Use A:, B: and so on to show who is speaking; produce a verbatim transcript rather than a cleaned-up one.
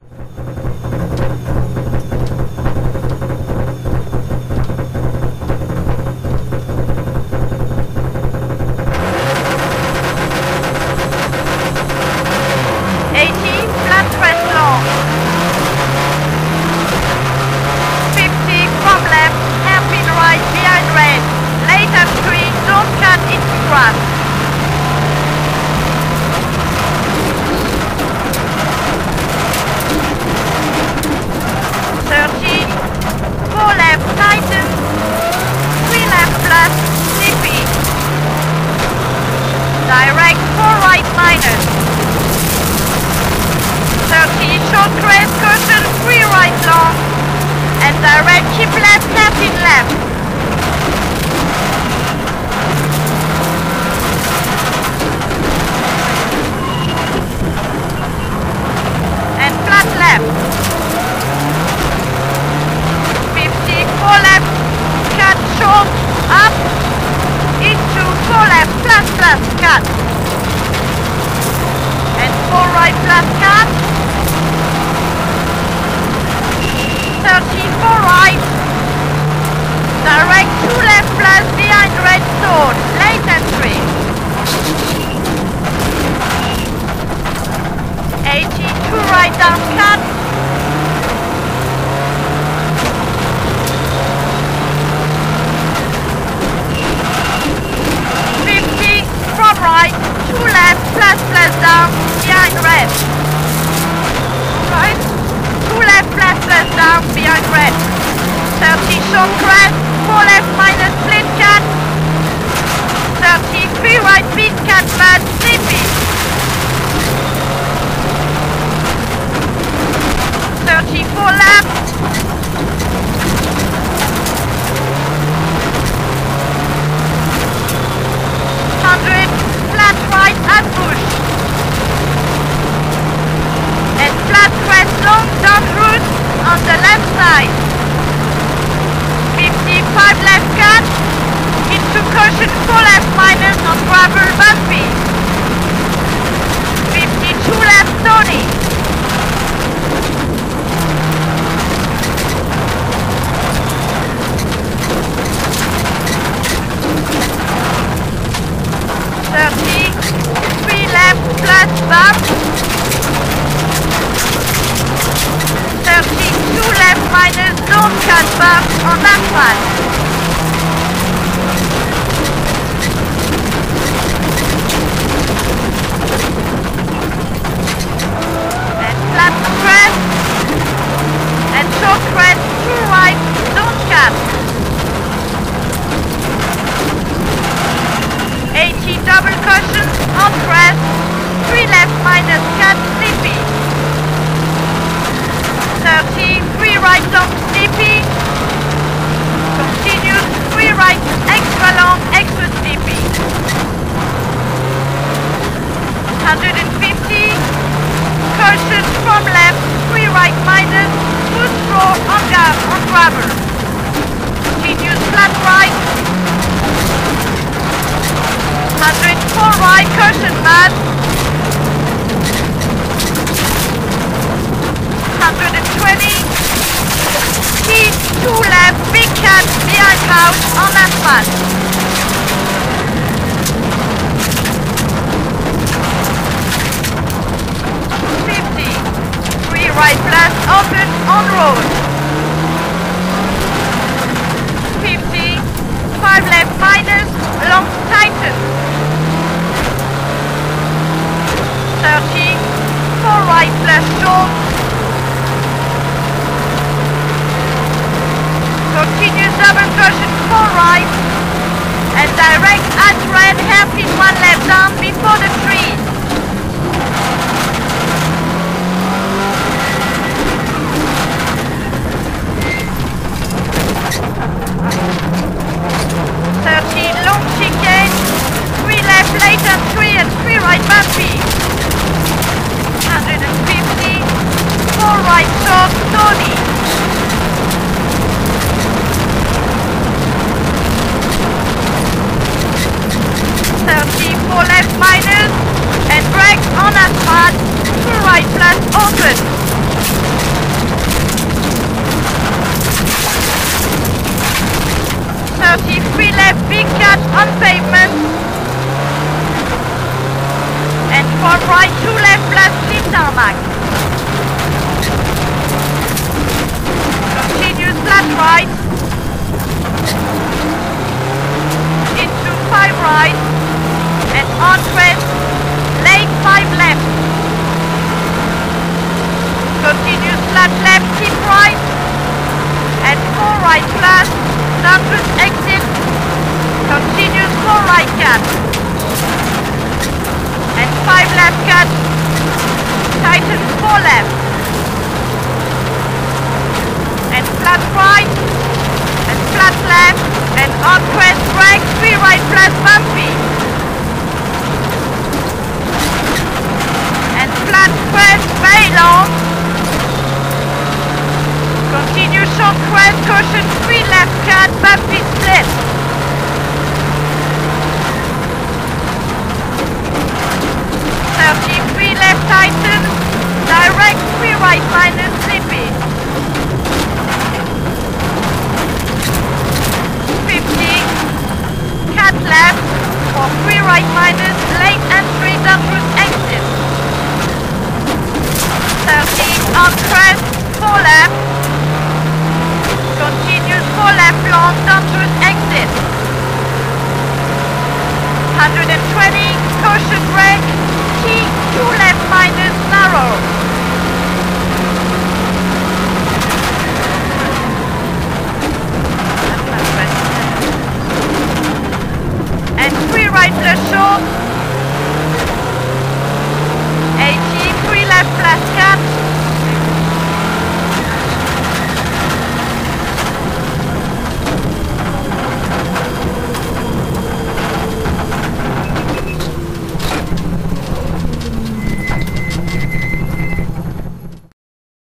A: right plus open. Continuous flat left, keep right. And four right flat, dangerous exit. Continuous four right cut. And five left cut. Tighten four left. And flat right. And flat left. And on crest brake, three right flat bumpy. And flat crest very long. Continue short crest, caution three left cut, bumpy split. thirty-three left tighten, direct three right minus slippy. fifty, cut left, for three right minus, late entry, dangerous exit. thirty, on crest, four left. Continues four left long, dangerous exit. one hundred twenty, caution brake, T two left minus narrow.